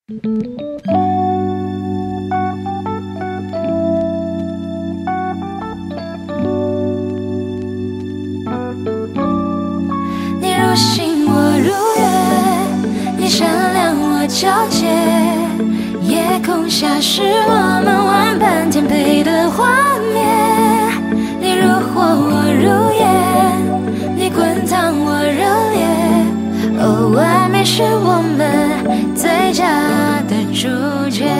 你如星，我如月，你闪亮，我皎洁。夜空下是我们玩半天配的画面。你如火，我如烟，你滚烫，我热烈。哦，完美是我们最佳的主角。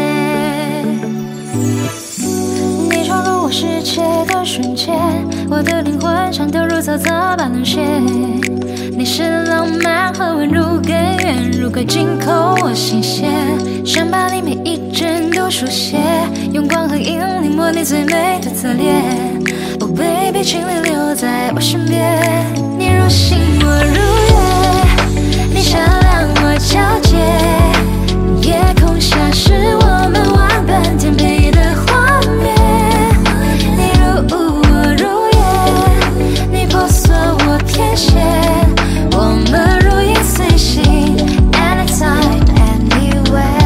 你闯入我世界的瞬间，我的灵魂像投入沼泽般冷血。你是浪漫和温柔根源，入口进口我心血，伤疤里每一帧都书写，用光和影临摹你最美的侧脸。Oh baby， 请你留在我身边。你如星，我如月，你闪亮，我皎洁。夜空下是我们玩半天配的画面。你如雾，我如烟，你婆娑，我天线。我们如影随形 ，anytime anywhere。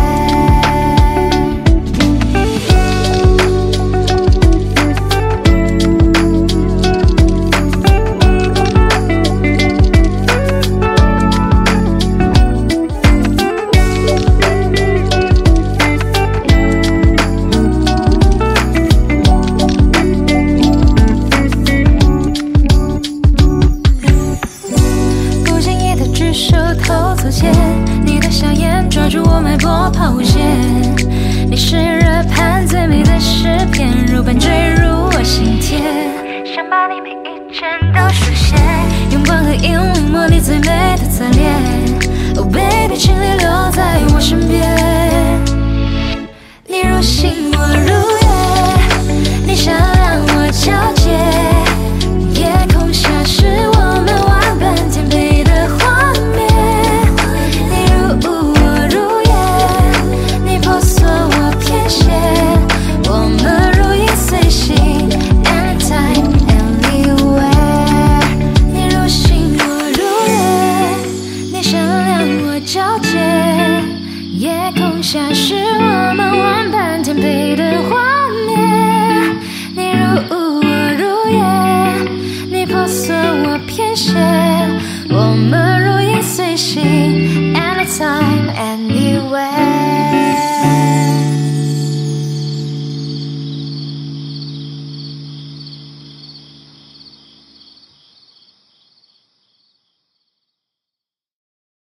你的笑颜抓住我脉搏抛物线，你是热盘最美的诗篇，如瓣坠入我心田，想把你每一帧都书写，用光和影临摹你最美的侧脸。Oh baby， 请你留在我身边。你如星，我如月，你闪亮，我皎洁。夜空下是我们玩半天配的画面。我们如影随形 ，anytime anywhere。你如星，我如月，你闪亮，我皎洁。夜空下是我们玩半天配的画面。你如雾，我如烟，你婆娑，我偏跹。我们如影随形 ，anytime anywhere。